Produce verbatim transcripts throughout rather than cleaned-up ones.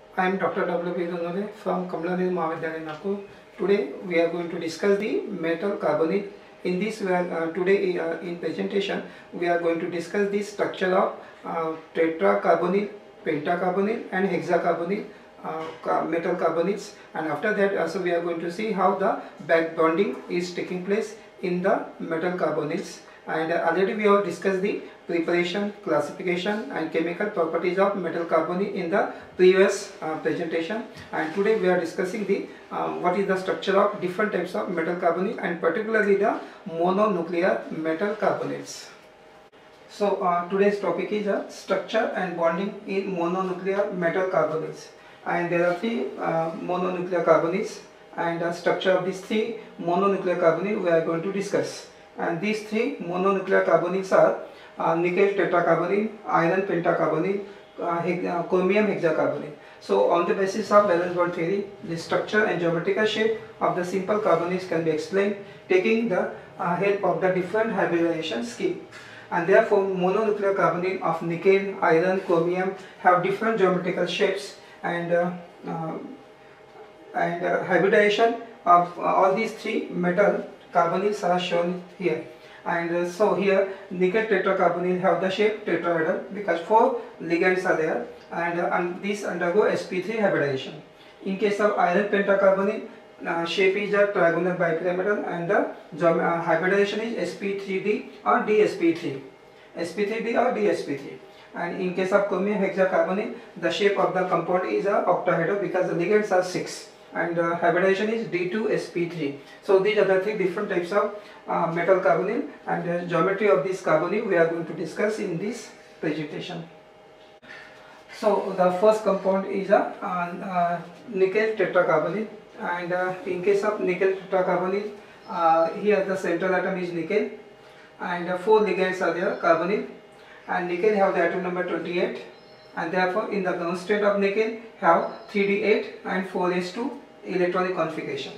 I am Doctor W P Donole from Kamlanidhi Mahavidyalaya, Nagpur. Today we are going to discuss the metal carbonate. In this, we are, uh, today uh, in presentation we are going to discuss the structure of uh, tetracarbonyl, pentacarbonyl, and hexacarbonyl uh, metal carbonates. And after that, also we are going to see how the back bonding is taking place in the metal carbonates. And uh, already we have discussed the preparation, classification and chemical properties of metal carbonate in the previous uh, presentation, and today we are discussing the uh, what is the structure of different types of metal carbonate and particularly the mononuclear metal carbonates. So uh, today's topic is uh, structure and bonding in mononuclear metal carbonates, and there are three uh, mononuclear carbonates, and the structure of these three mononuclear carbonates we are going to discuss. And these three mononuclear carbonates are uh, nickel tetracarbonyl, iron pentacarbonyl, uh, he uh, chromium hexacarbonyl. So on the basis of valence bond theory, the structure and geometrical shape of the simple carbonates can be explained taking the uh, help of the different hybridization scheme. And therefore mononuclear carbonate of nickel, iron, chromium have different geometrical shapes, and uh, uh, and uh, hybridization of uh, all these three metal carbonates are shown here. And uh, so here nickel tetracarbonyl have the shape tetrahedral because four ligands are there, and, uh, and these undergo s p three hybridization. In case of iron pentacarbonyl, uh, shape is a trigonal bipyramidal, and the uh, hybridization is s p three d or d s p three, s p three d or d s p three. And in case of chromium hexacarbonyl, the shape of the compound is a octahedral because the ligands are six, and uh, hybridization is d two s p three. So these are the three different types of uh, metal carbonyl, and the geometry of this carbonyl we are going to discuss in this presentation. So the first compound is a uh, uh, nickel tetracarbonyl, and uh, in case of nickel tetracarbonyl, uh, here the central atom is nickel, and uh, four ligands are there carbonyl, and nickel have the atom number twenty-eight, and therefore in the ground state of nickel have three d eight and four s two electronic configuration.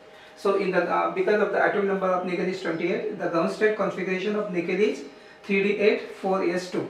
So in the uh, because of the atom number of nickel is twenty-eight, the ground state configuration of nickel is three d eight four s two,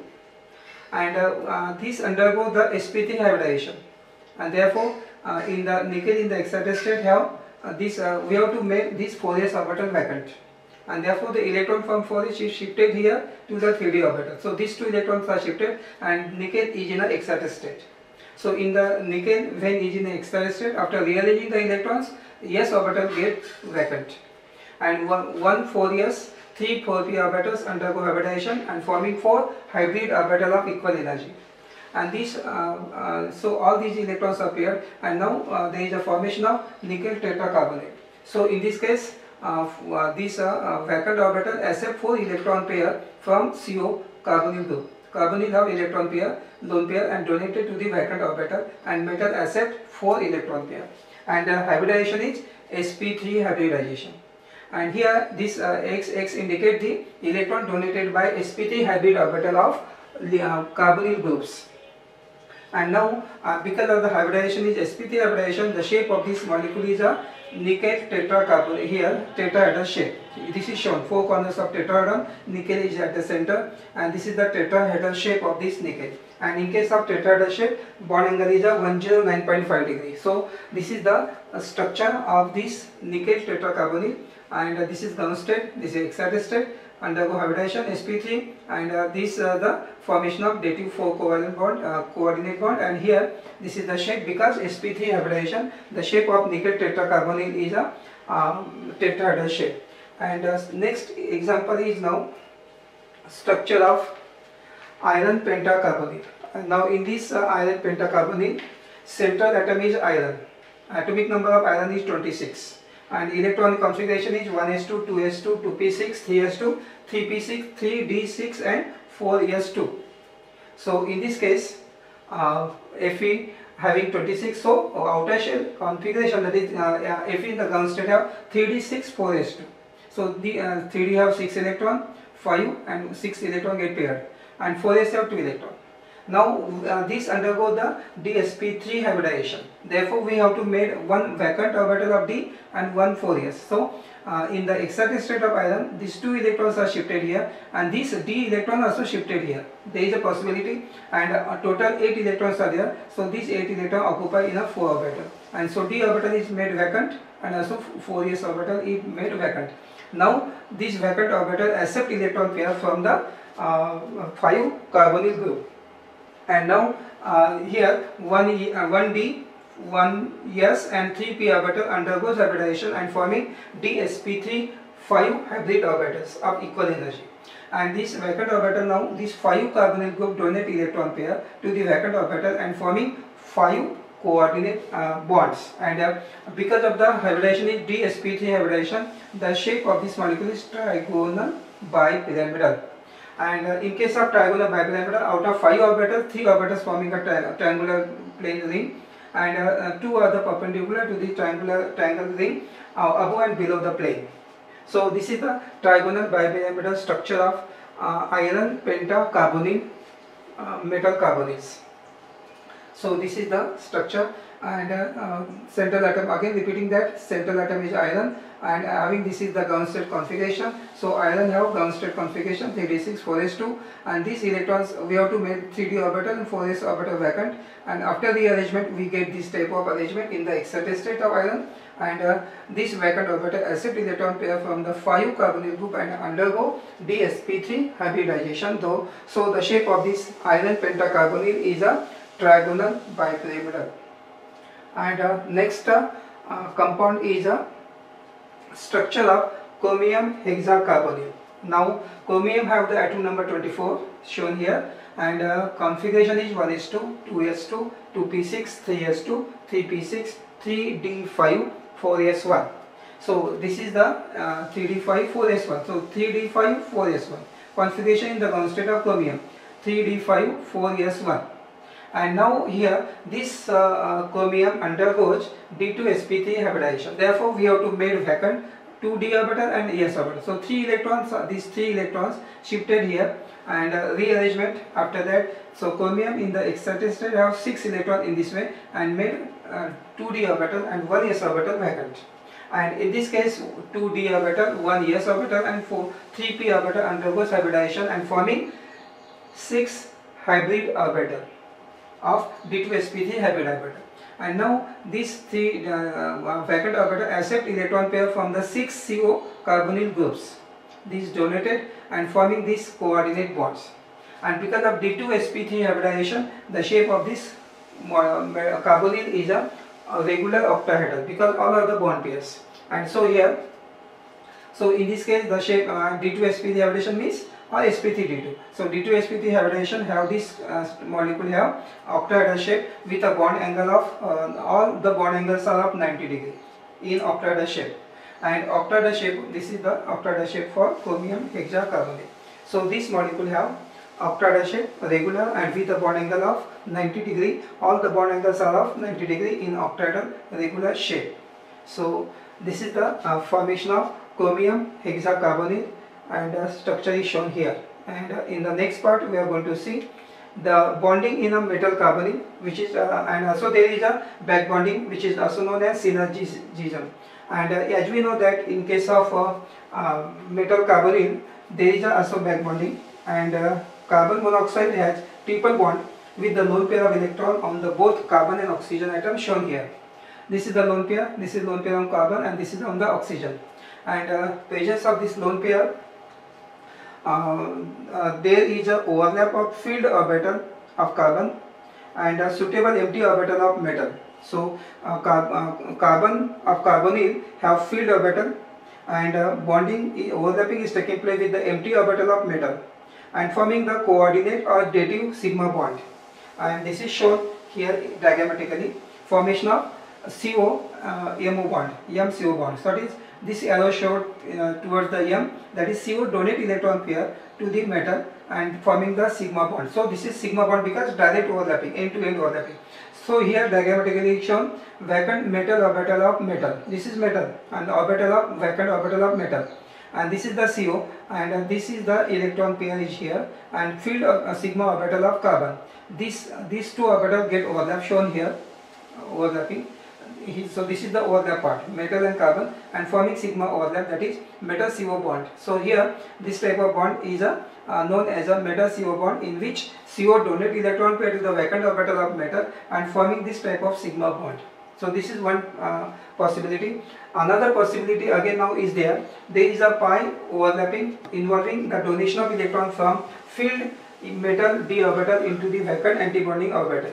and uh, uh, these undergo the s p three hybridization, and therefore uh, in the nickel in the excited state have uh, this uh, we have to make this four s orbital vacant, and therefore the electron from four s is shifted here to the three d orbital. So these two electrons are shifted and nickel is in an excited state. So in the nickel, when is in an excited state, after rearranging the electrons, s orbital get vacant, and one, one four s, three four p orbitals undergo hybridization and forming four hybrid orbital of equal energy. And these, uh, uh, so all these electrons appear, and now uh, there is a formation of nickel tetracarbonate. So in this case, uh, uh, these uh, uh, vacant orbital accept four electron pair from C O carbonyl group. Carbonyl have electron pair, lone pair, and donated to the vacant orbital, and metal accept four electron pair, and uh, hybridization is s p three hybridization. And here this uh, X X indicate the electron donated by s p three hybrid orbital of uh, carbonyl groups. And now uh, because of the hybridization is s p three hybridization, the shape of this molecule is a nickel tetracarbonyl, here tetrahedral shape. This is shown, four corners of tetrahedron, nickel is at the center, and this is the tetrahedral shape of this nickel. And in case of tetrahedral shape, bond angle is a one hundred nine point five degree. So this is the uh, structure of this nickel tetracarbonyl, and uh, this is ground state, this is excited state, undergo hybridization s p three, and uh, this uh, the formation of dative four covalent bond, uh, coordinate bond, and here this is the shape because s p three hybridization, the shape of nickel tetracarbonyl is a um, tetrahedral shape. And uh, next example is now structure of iron pentacarbonyl. And now in this uh, iron pentacarbonyl, central atom is iron, atomic number of iron is twenty-six, and electronic configuration is one s two, two s two, two p six, three s two, three p six, three d six, and four s two. So in this case, uh, Fe having twenty-six, so outer shell configuration, that is uh, Fe in the ground state have three d six, four s two. So the uh, three d have six electron, five and six electron get paired, and four s have two electron. Now uh, this undergo the d s p three hybridization. Therefore we have to make one vacant orbital of d and one four s. So uh, in the excited state of iron, these two electrons are shifted here and this d electron also shifted here. There is a possibility, and a total eight electrons are there. So these eight electrons occupy in a four orbital, and so d orbital is made vacant and also four s orbital is made vacant. Now this vacant orbital accept electron pair from the uh, five carbonyl group, and now uh, here one e, uh, one d, one s and three p orbital undergoes hybridization and forming d s p three five hybrid orbitals of equal energy. And this vacant orbital, now this five carbonyl group donate electron pair to the vacant orbital and forming five coordinate uh, bonds, and uh, because of the hybridization is d s p three hybridization, the shape of this molecule is trigonal bipyramidal. And uh, in case of trigonal bipyramidal, out of five orbitals, three orbitals forming a tri triangular plane ring, and uh, uh, two are the perpendicular to the triangular triangle ring uh, above and below the plane. So this is the trigonal bipyramidal structure of uh, iron pentacarbonyl uh, metal carbonyls. So this is the structure, and uh, uh, central atom, again repeating that central atom is iron, and having this is the ground state configuration. So iron have ground state configuration three d six four s two, and these electrons we have to make three d orbital and four s orbital vacant, and after the arrangement we get this type of arrangement in the excited state of iron, and uh, this vacant orbital accept electron pair from the five carbonyl group and undergo d s p three hybridization though. So the shape of this iron pentacarbonyl is a trigonal bipyramidal. And uh, next uh, uh, compound is a structure of chromium hexacarbonyl. Now chromium have the atom number twenty-four shown here, and uh, configuration is one s two, two s two, two p six, three s two, three p six, three d five, four s one. So this is the uh, three d five, four s one. So three d five, four s one configuration in the ground state of chromium, three d five, four s one. And now here this uh, uh, chromium undergoes d two s p three hybridization. Therefore we have to make vacant two d orbital and s orbital. So three electrons, uh, these three electrons shifted here, and uh, rearrangement after that. So chromium in the excited state have six electrons in this way and made uh, two d orbital and one s orbital vacant. And in this case two d orbital, one s orbital and four, three p orbital undergoes hybridization and forming six hybrid orbital of d two s p three hybrid orbital. And now these three uh, vacant orbital accept electron pair from the six C O carbonyl groups. These donated and forming these coordinate bonds. And because of d two s p three hybridization, the shape of this uh, carbonyl is a, a regular octahedral because all are the bond pairs. And so here, so in this case the shape uh, d two s p three hybridization means or s p three d two. So d two s p three hybridization have this uh, molecule have octahedral shape with a bond angle of uh, all the bond angles are of ninety degree in octahedral shape. And octahedral shape, this is the octahedral shape for chromium hexacarbonyl. So this molecule have octahedral shape, regular and with a bond angle of ninety degree. All the bond angles are of ninety degree in octahedral regular shape. So this is the uh, formation of chromium hexacarbonyl, and uh, structure is shown here. And uh, in the next part we are going to see the bonding in a metal carbonyl, which is uh, and also there is a back bonding which is also known as synergism. And uh, as we know that in case of uh, uh, metal carbonyl there is a also back bonding, and uh, carbon monoxide has triple bond with the lone pair of electron on the both carbon and oxygen atom shown here. This is the lone pair, this is lone pair on carbon, and this is on the oxygen. And uh, presence of this lone pair, uh, uh, there is a overlap of filled orbital of carbon and a suitable empty orbital of metal. So uh, car uh, carbon of carbonyl have filled orbital, and uh, bonding overlapping is taking place with the empty orbital of metal and forming the coordinate or dative sigma bond. And this is shown here diagrammatically, formation of C O uh, M O bond, M C O bond. So that is this arrow showed uh, towards the M, that is C O donate electron pair to the metal and forming the sigma bond. So this is sigma bond because direct overlapping, end to end overlapping. So here diagrammatically shown vacant metal orbital of metal. This is metal and orbital of vacant orbital of metal, and this is the C O, and uh, this is the electron pair is here, and field of uh, sigma orbital of carbon. This uh, these two orbitals get overlap, shown here, uh, overlapping. So this is the overlap part, metal and carbon, and forming sigma overlap, that is metal C O bond. So here this type of bond is a uh, known as a metal C O bond, in which C O donate electron pair to the vacant orbital of metal and forming this type of sigma bond. So this is one uh, possibility. Another possibility again now is there. There is a pi overlapping involving the donation of electron from filled metal d orbital into the vacant antibonding orbital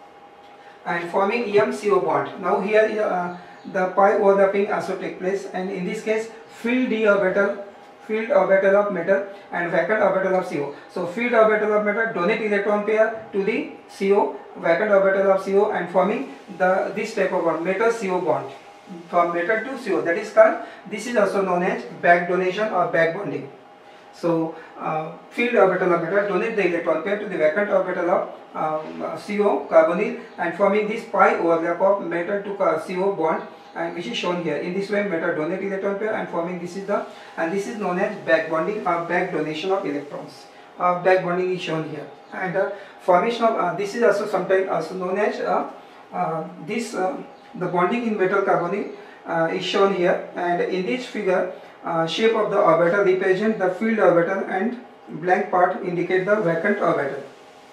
and forming E M C O bond. Now here uh, the pi overlapping also take place, and in this case filled d orbital, filled orbital of metal and vacant orbital of C O. So filled orbital of metal donate electron pair to the C O, vacant orbital of C O, and forming the this type of bond, metal C O bond, from metal to C O. That is called, this is also known as back donation or back bonding. So uh, filled orbital of metal donate the electron pair to the vacant orbital of um, C O, carbonyl, and forming this pi overlap of metal to C O bond, and which is shown here. In this way metal donate electron pair and forming this is the, and this is known as back bonding or back donation of electrons. Uh, back bonding is shown here, and uh, formation of uh, this is also sometimes also known as uh, uh, this uh, the bonding in metal carbonyl uh, is shown here, and in this figure uh, shape of the orbital represent the filled orbital and blank part indicate the vacant orbital.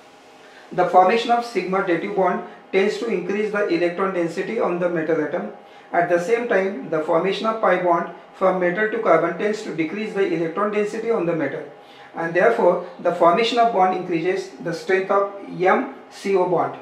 The formation of sigma dative bond tends to increase the electron density on the metal atom. At the same time, the formation of pi bond from metal to carbon tends to decrease the electron density on the metal, and therefore the formation of bond increases the strength of M C O bond.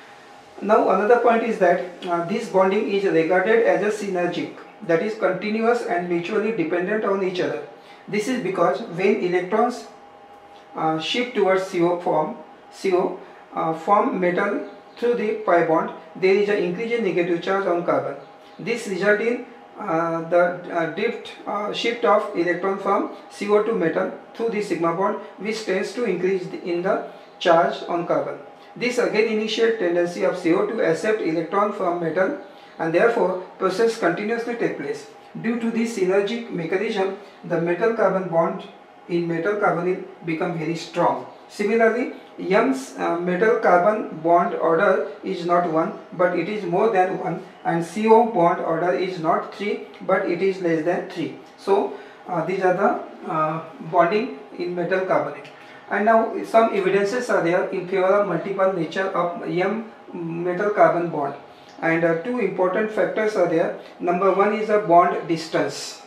Now another point is that uh, this bonding is regarded as a synergic, that is continuous and mutually dependent on each other. This is because when electrons uh, shift towards C O form, C O uh, form metal through the pi bond, there is an increase in negative charge on carbon. This results in uh, the uh, drift uh, shift of electron from C O to metal through the sigma bond, which tends to increase the, in the charge on carbon. This again initiates tendency of C O to accept electron from metal, and therefore process continuously take place. Due to this synergic mechanism, the metal carbon bond in metal carbonyl become very strong. Similarly, Young's uh, metal carbon bond order is not one, but it is more than one, and C O bond order is not three, but it is less than three. So uh, these are the uh, bonding in metal carbonyl. And now some evidences are there in favor of multiple nature of M metal carbon bond, and uh, two important factors are there. Number one is a bond distance,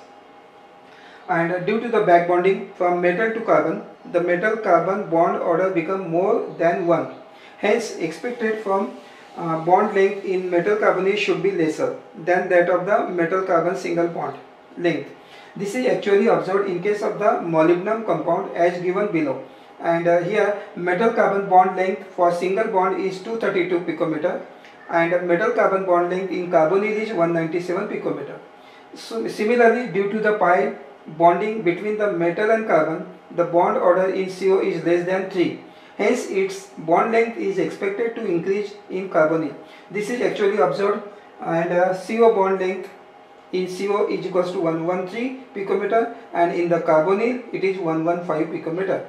and uh, due to the back bonding from metal to carbon, the metal carbon bond order become more than one. Hence expected from uh, bond length in metal carbonyl should be lesser than that of the metal carbon single bond length. This is actually observed in case of the molybdenum compound as given below. And uh, here metal carbon bond length for single bond is two hundred thirty-two picometer, and metal carbon bond length in carbonyl is one hundred ninety-seven picometer. So similarly, due to the pi bonding between the metal and carbon, the bond order in C O is less than three. Hence its bond length is expected to increase in carbonyl. This is actually observed, and uh, C O bond length in C O is equals to one hundred thirteen picometer, and in the carbonyl it is one hundred fifteen picometer.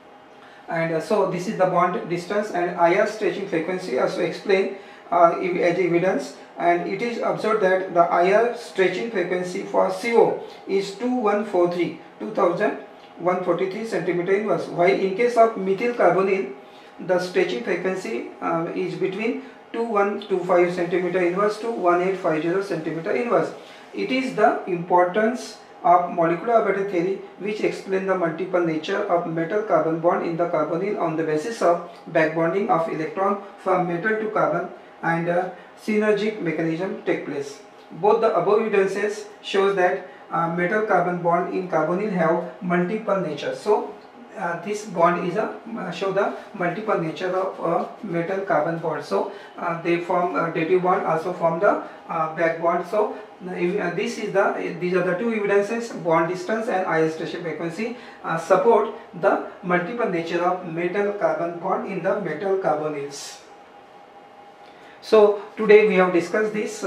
And uh, so this is the bond distance, and I R stretching frequency also explained uh, as evidence, and it is observed that the I R stretching frequency for C O is two thousand one hundred forty-three, two thousand one hundred forty-three centimeter inverse, while in case of methyl carbonyl the stretching frequency uh, is between two thousand one hundred twenty-five centimeter inverse to one thousand eight hundred fifty centimeter inverse. It is the importance of molecular orbital theory which explain the multiple nature of metal carbon bond in the carbonyl on the basis of back bonding of electron from metal to carbon, and a synergic mechanism take place. Both the above evidences shows that uh, metal carbon bond in carbonyl have multiple natures. So uh, this bond is a uh, show the multiple nature of uh, metal carbon bond. So uh, they form a dative bond, also form the uh, back bond. So if, uh, this is the these are the two evidences, bond distance and I R stretching frequency, uh, support the multiple nature of metal carbon bond in the metal carbonyls. So today we have discussed this uh,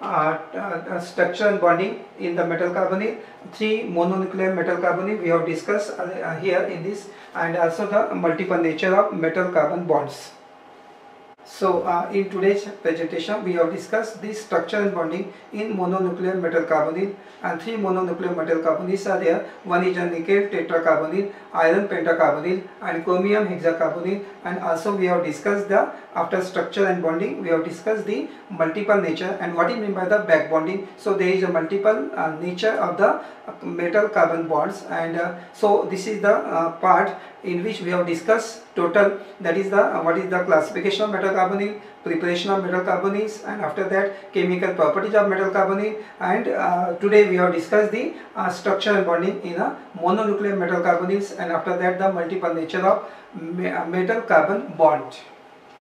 uh, uh, structure and bonding in the metal carbonyl. Three mononuclear metal carbonyl we have discussed uh, here in this, and also the multiple nature of metal carbon bonds. So uh, in today's presentation we have discussed the structure and bonding in mononuclear metal carbonyl, and three mononuclear metal carbonyls are there. One is a nickel tetracarbonyl, iron pentacarbonyl, and chromium hexacarbonyl. And also we have discussed the, after structure and bonding, we have discussed the multiple nature and what is meant by the back bonding. So there is a multiple uh, nature of the metal carbon bonds, and uh, so this is the uh, part in which we have discussed total, that is the uh, what is the classification of metal carbonyl, preparation of metal carbonyls, and after that chemical properties of metal carbonyl. And uh, today we have discussed the uh, structure and bonding in a mononuclear metal carbonyls, and after that the multiple nature of me metal carbon bond.